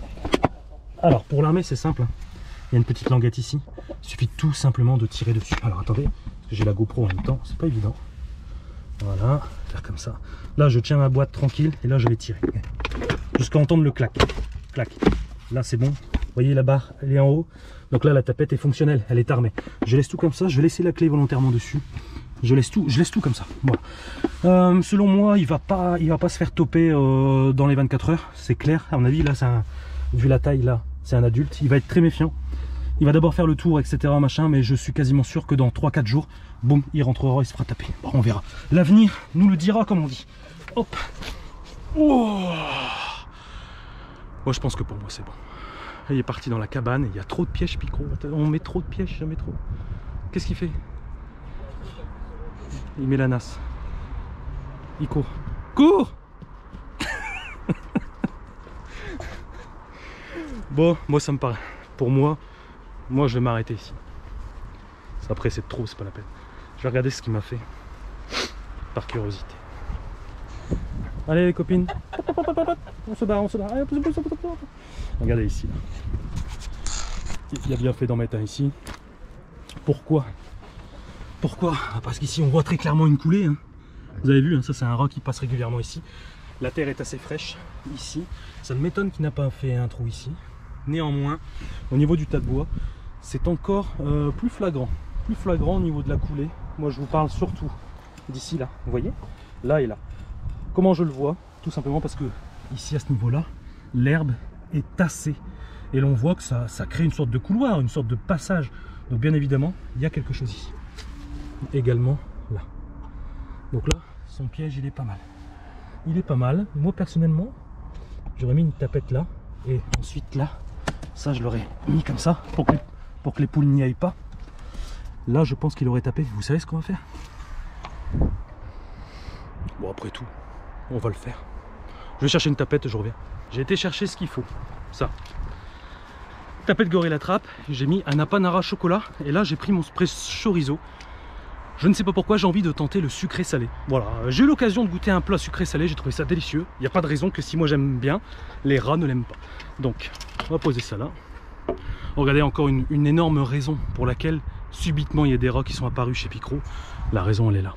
Speaker 1: Alors pour l'armer c'est simple. Il y a une petite languette ici. Il suffit tout simplement de tirer dessus. Alors attendez, parce que j'ai la GoPro en même temps, c'est pas évident. Voilà, faire comme ça. Là je tiens ma boîte tranquille et là je vais tirer. Jusqu'à entendre le clac. Clac. Là c'est bon. Vous voyez la barre, elle est en haut. Donc là la tapette est fonctionnelle, elle est armée. Je laisse tout comme ça, je vais laisser la clé volontairement dessus. Je laisse tout, je laisse tout comme ça. Voilà. Euh, selon moi, il va pas, il va pas se faire toper euh, dans les vingt-quatre heures, c'est clair. À mon avis, là, c'est un, vu la taille là, c'est un adulte. Il va être très méfiant. Il va d'abord faire le tour, et cetera machin, mais je suis quasiment sûr que dans trois quatre jours, boum, il rentrera, il se fera taper. Bon, on verra. L'avenir nous le dira, comme on dit. Hop. Oh. Moi, je pense que pour moi, c'est bon. Il est parti dans la cabane, il y a trop de pièges, Picro. On met trop de pièges, jamais trop. Qu'est-ce qu'il fait? Il met la nasse. Il court. Cours. Bon, moi ça me paraît. Pour moi, moi je vais m'arrêter ici. Après c'est trop, c'est pas la peine. Je vais regarder ce qu'il m'a fait. Par curiosité. Allez les copines. On se barre, on se barre. Regardez ici. Là. Il a bien fait d'en mettre un ici. Pourquoi? Pourquoi? Parce qu'ici on voit très clairement une coulée. Hein. Vous avez vu, hein, ça c'est un rat qui passe régulièrement ici. La terre est assez fraîche ici. Ça m'étonne qu'il n'a pas fait un trou ici. Néanmoins, au niveau du tas de bois, c'est encore euh, plus flagrant. Plus flagrant au niveau de la coulée. Moi je vous parle surtout d'ici là. Vous voyez? Là et là. Comment je le vois? Tout simplement parce que ici à ce niveau-là, l'herbe est tassée. Et l'on voit que ça, ça crée une sorte de couloir, une sorte de passage. Donc bien évidemment, il y a quelque chose ici. Également là. Donc là, son piège il est pas mal. Il est pas mal. Moi personnellement, j'aurais mis une tapette là. Et ensuite là, ça je l'aurais mis comme ça pour que, pour que les poules n'y aillent pas. Là je pense qu'il aurait tapé. Vous savez ce qu'on va faire? Bon après tout, on va le faire. Je vais chercher une tapette, je reviens. J'ai été chercher ce qu'il faut. Ça. Tapette Gorilla Trap. J'ai mis un Apanara chocolat. Et là j'ai pris mon spray chorizo. je ne sais pas pourquoi j'ai envie de tenter le sucré salé. Voilà, j'ai eu l'occasion de goûter un plat sucré salé, j'ai trouvé ça délicieux. Il n'y a pas de raison que si moi j'aime bien, les rats ne l'aiment pas. Donc on va poser ça là. Regardez encore une, une énorme raison pour laquelle subitement il y a des rats qui sont apparus chez Picro. La raison elle est là.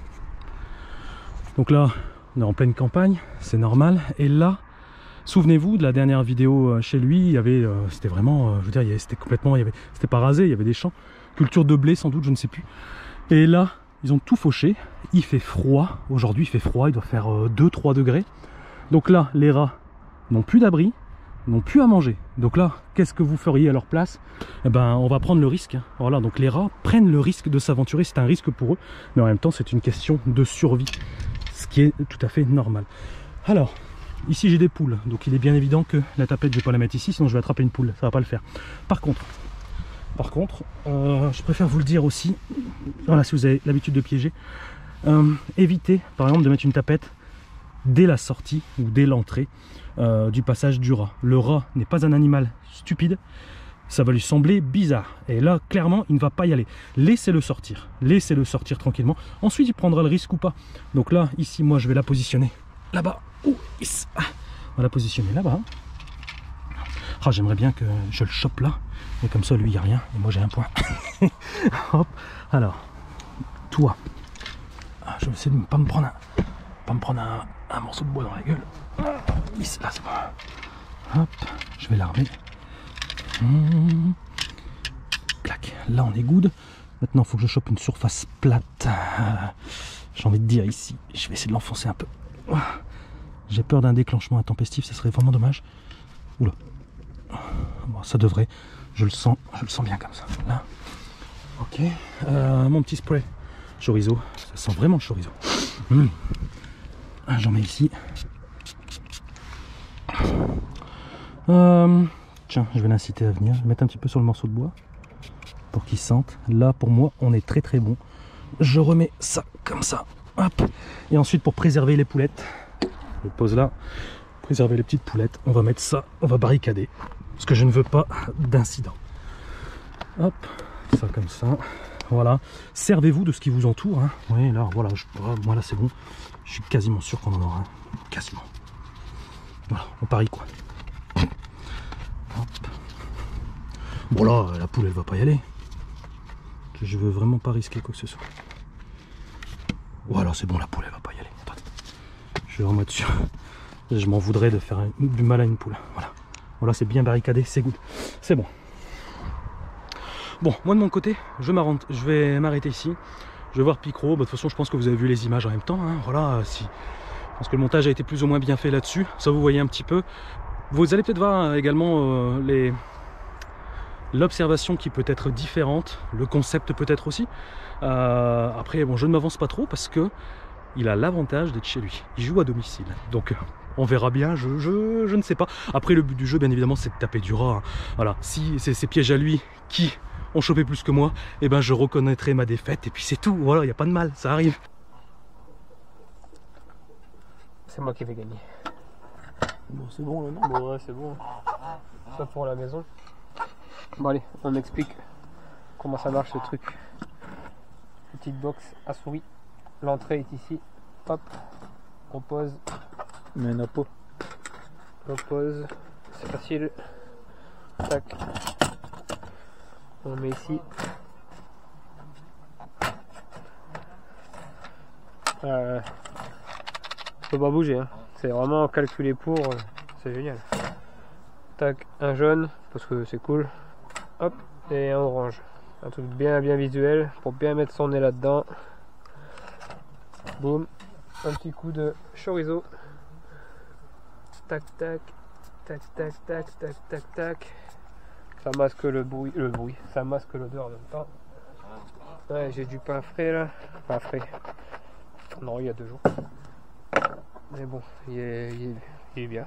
Speaker 1: Donc là on est en pleine campagne, c'est normal. Et là, souvenez-vous de la dernière vidéo chez lui, il y avait, euh, c'était vraiment, euh, je veux dire, c'était complètement, il y avait, c'était pas rasé, il y avait des champs, culture de blé sans doute, je ne sais plus. Et là, ils ont tout fauché, il fait froid, aujourd'hui il fait froid, il doit faire euh, deux trois degrés. Donc là, les rats n'ont plus d'abri, n'ont plus à manger. Donc là, qu'est-ce que vous feriez à leur place? Eh ben, on va prendre le risque. Hein. Voilà, donc les rats prennent le risque de s'aventurer, c'est un risque pour eux, mais en même temps, c'est une question de survie, ce qui est tout à fait normal. Alors, ici j'ai des poules, donc il est bien évident que la tapette, je vais pas la mettre ici, sinon je vais attraper une poule, ça va pas le faire. Par contre, par contre, euh, je préfère vous le dire aussi, voilà, si vous avez l'habitude de piéger, euh, évitez par exemple de mettre une tapette dès la sortie ou dès l'entrée euh, du passage du rat. Le rat n'est pas un animal stupide, ça va lui sembler bizarre. Et là, clairement, il ne va pas y aller. Laissez-le sortir, laissez-le sortir tranquillement. Ensuite, il prendra le risque ou pas. Donc là, ici, moi, je vais la positionner là-bas. Oh, yes. On va la positionner là-bas. Ah, j'aimerais bien que je le chope là. Et comme ça, lui, il n'y a rien. Et moi, j'ai un point. Hop. Alors, toi, ah, je vais essayer de ne pas me prendre un, pas me prendre un, un morceau de bois dans la gueule. Yes, là, c'est bon. Hop, je vais l'armer. Mmh. Clac. Là, on est good. Maintenant, il faut que je chope une surface plate. J'ai envie de dire ici. Je vais essayer de l'enfoncer un peu. J'ai peur d'un déclenchement intempestif, ça serait vraiment dommage. Oula. Bon, ça devrait. Je le sens, je le sens bien comme ça. Là. Ok. Euh, mon petit spray chorizo. Ça sent vraiment le chorizo. Mmh. J'en mets ici. Euh, tiens, je vais l'inciter à venir. Je vais mettre un petit peu sur le morceau de bois pour qu'il sente. Là, pour moi, on est très très bon. Je remets ça comme ça. Hop. Et ensuite, pour préserver les poulettes, je pose là, préserver les petites poulettes, on va mettre ça, on va barricader, parce que je ne veux pas d'incident. Hop, ça comme ça, voilà. Servez-vous de ce qui vous entoure. Hein. Oui, là, voilà, je, moi là c'est bon, je suis quasiment sûr qu'on en aura un, quasiment. Voilà, on parie quoi. Hop. Bon là, la poule elle va pas y aller. Je veux vraiment pas risquer quoi que ce soit. Voilà, c'est bon, la poule elle va pas y aller. Attendez. Je vais remettre sur. Je m'en voudrais de faire du mal à une poule. Voilà. Voilà, c'est bien barricadé, c'est good. C'est bon. Bon, moi de mon côté, je m'arrête, je vais m'arrêter ici. Je vais voir Picro. Bah, de toute façon, je pense que vous avez vu les images en même temps. Hein. Voilà, si. Je pense que le montage a été plus ou moins bien fait là-dessus. Ça, vous voyez un petit peu. Vous allez peut-être voir également euh, les. L'observation qui peut être différente, le concept peut-être aussi. Euh, après, bon, je ne m'avance pas trop parce que il a l'avantage d'être chez lui. Il joue à domicile, donc on verra bien. Je, je, je ne sais pas. Après, le but du jeu, bien évidemment, c'est de taper du rat. Hein. Voilà. Si c'est ces pièges à lui qui ont chopé plus que moi, eh ben, je reconnaîtrai ma défaite et puis c'est tout. Voilà, il n'y a pas de mal, ça arrive.
Speaker 2: C'est moi qui vais gagner.
Speaker 3: Bon, c'est bon là, non?
Speaker 2: Bon, ouais, c'est bon. Ça pour la maison. Bon allez, on explique comment ça marche ce truc. Petite box à souris. L'entrée est ici. Hop. On pose.
Speaker 3: Mais un pot.
Speaker 2: On pose. C'est facile. Tac. On met ici. Euh, je peux pas bouger. Hein. C'est vraiment calculé pour. C'est génial. Tac. Un jaune parce que c'est cool. Hop, et un orange. Un truc bien bien visuel pour bien mettre son nez là-dedans. Boum. Un petit coup de chorizo. Tac tac. Tac tac tac tac tac tac. Ça masque le bruit. Le bruit. Ça masque l'odeur en même temps. Ouais, j'ai du pain frais là. Pas frais. Non, il y a deux jours. Mais bon, il est, il est, il est bien.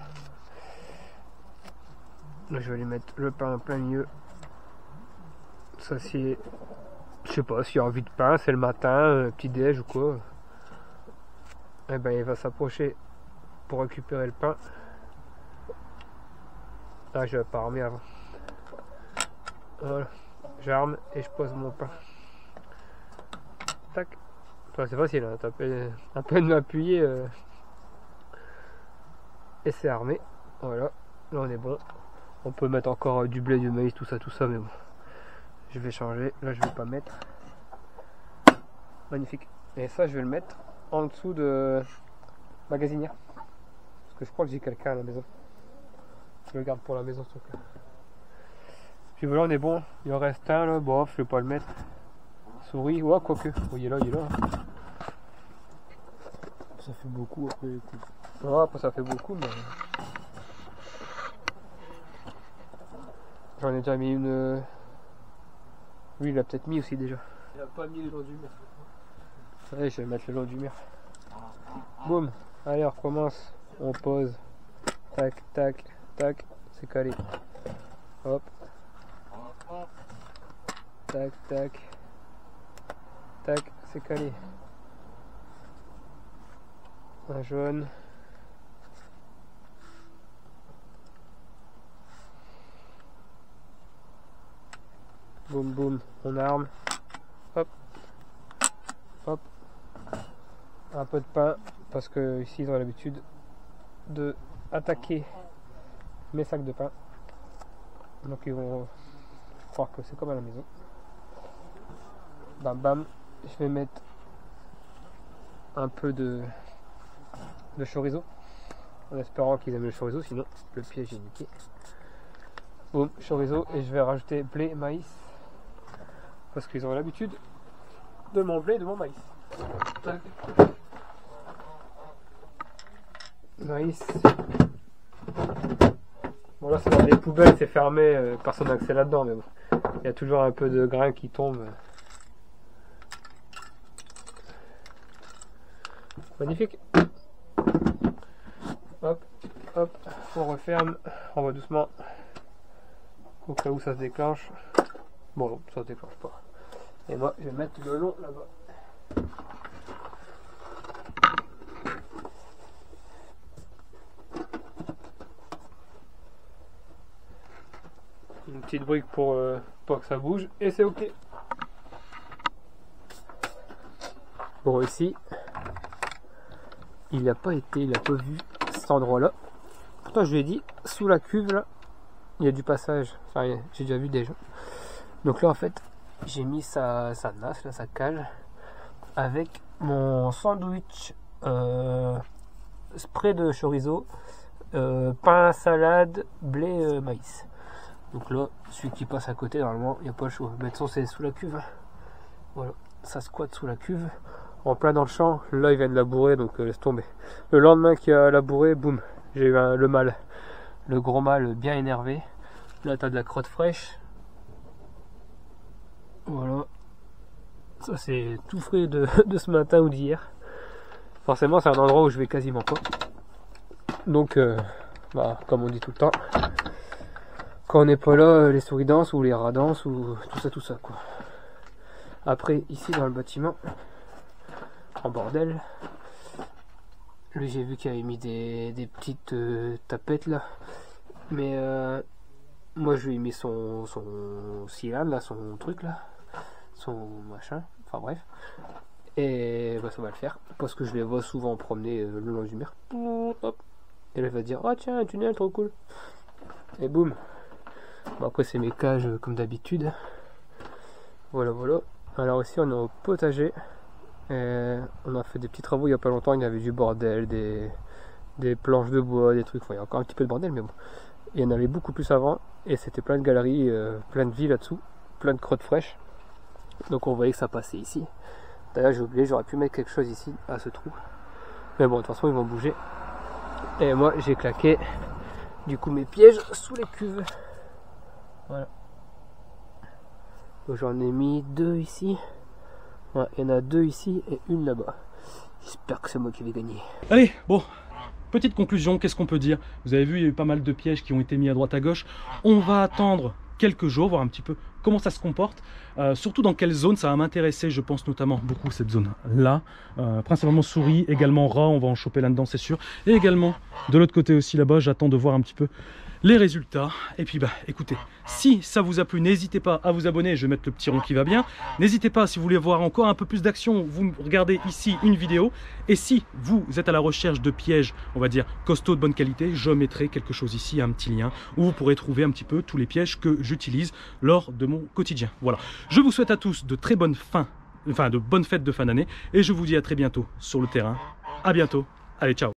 Speaker 2: Là, je vais lui mettre le pain en plein milieu. Ça, c'est, je sais pas, s'il a envie de pain, c'est le matin, petit déj ou quoi. Et ben, il va s'approcher pour récupérer le pain. Ah, je vais pas armer avant. Voilà, j'arme et je pose mon pain. tac. Enfin, c'est facile, hein, taper, à peine m'appuyer euh, et c'est armé. Voilà, là on est bon. On peut mettre encore euh, du blé, du maïs, tout ça, tout ça, mais bon. Je vais changer, là je vais pas mettre. Magnifique. Et ça je vais le mettre en dessous de magasinière. Parce que je crois que j'ai quelqu'un à la maison. Je le garde pour la maison ce truc là. Puis voilà, on est bon. Il en reste un là, bon, je vais pas le mettre. Souris, ouais, quoique. Oh, il est là, il est là.
Speaker 3: Ça fait beaucoup après. Écoute.
Speaker 2: Ouais, après ça fait beaucoup, mais. J'en ai déjà mis une. Lui, il a peut-être mis aussi déjà. Il a pas mis le long du mur. Allez, je vais mettre le long du mur. Boum. Allez, on recommence. On pose. Tac, tac, tac. C'est calé. Hop. Tac, tac. Tac, c'est calé. Un jaune. Boum, boum. On arme. Hop. Hop. Un peu de pain. Parce que ici, ils ont l'habitude de attaquer mes sacs de pain. Donc, ils vont croire que c'est comme à la maison. Bam, bam. Je vais mettre un peu de, de chorizo en espérant qu'ils aiment le chorizo, sinon le piège est niqué. Boum, chorizo, et je vais rajouter blé, maïs parce qu'ils ont l'habitude de mon blé et de mon maïs. Tac. Maïs. Bon, là c'est dans les poubelles, c'est fermé, euh, personne n'a accès là-dedans, mais bon, il y a toujours un peu de grains qui tombent. Magnifique. Hop, hop, on referme, on va doucement au cas où ça se déclenche. Bon non, ça se déclenche pas. Et moi je vais mettre le long là-bas. Une petite brique pour euh, pas que ça bouge et c'est ok. Bon ici il n'a pas été, il n'a pas vu cet endroit là. Pourtant je lui ai dit, sous la cuve là, il y a du passage. Enfin j'ai déjà vu déjà. Donc là en fait j'ai mis sa, sa nasse, là, sa cage, avec mon sandwich euh, spray de chorizo, euh, pain, salade, blé, euh, maïs. Donc là, celui qui passe à côté, normalement, il n'y a pas le choix. Mais de toute façon, c'est sous la cuve. Voilà, ça squatte sous la cuve. En plein dans le champ, là il vient de labourer, donc euh, laisse tomber. Le lendemain qu'il a labouré, boum, j'ai eu un, le mâle, le gros mâle bien énervé. Là t'as de la crotte fraîche. Voilà. Ça c'est tout frais de, de ce matin ou d'hier. Forcément c'est un endroit où je vais quasiment pas. Donc, euh, bah, comme on dit tout le temps, quand on n'est pas là, les souris dansent ou les rats dansent ou tout ça, tout ça quoi. Après, ici dans le bâtiment, en bordel, lui j'ai vu qu'il avait mis des, des petites euh, tapettes là, mais euh, moi je lui ai mis son, son cylindre là, son truc là, son machin, enfin bref, et bah, ça va le faire, parce que je les vois souvent promener euh, le long du mur, hop, et là il va dire, oh tiens un tunnel trop cool, et boum. Bon, après c'est mes cages euh, comme d'habitude, voilà voilà. Alors ici on est au potager. Et on a fait des petits travaux il n'y a pas longtemps, il y avait du bordel, des, des planches de bois, des trucs, enfin, il y a encore un petit peu de bordel mais bon. Il y en avait beaucoup plus avant et c'était plein de galeries, euh, plein de vie là-dessous, plein de crottes fraîches. Donc on voyait que ça passait ici. D'ailleurs j'ai oublié, j'aurais pu mettre quelque chose ici à ce trou. Mais bon de toute façon ils vont bouger. Et moi j'ai claqué du coup mes pièges sous les cuves. Voilà. Donc j'en ai mis deux ici. Ouais, il y en a deux ici et une là-bas. J'espère que c'est moi qui vais gagner.
Speaker 1: Allez, bon, petite conclusion, qu'est-ce qu'on peut dire? Vous avez vu, il y a eu pas mal de pièges qui ont été mis à droite à gauche. On va attendre quelques jours, voir un petit peu comment ça se comporte, euh, surtout dans quelle zone. Ça va m'intéresser, je pense notamment beaucoup cette zone là, euh, principalement souris, également rats, on va en choper là-dedans c'est sûr, et également de l'autre côté aussi là-bas, j'attends de voir un petit peu les résultats. Et puis bah écoutez, si ça vous a plu, n'hésitez pas à vous abonner, je vais mettre le petit rond qui va bien. N'hésitez pas, si vous voulez voir encore un peu plus d'action, vous regardez ici une vidéo. Et si vous êtes à la recherche de pièges, on va dire costauds de bonne qualité, je mettrai quelque chose ici, un petit lien où vous pourrez trouver un petit peu tous les pièges que j'utilise lors de mon quotidien. Voilà, je vous souhaite à tous de très bonnes fins, enfin de bonnes fêtes de fin d'année, et je vous dis à très bientôt sur le terrain. À bientôt, allez ciao.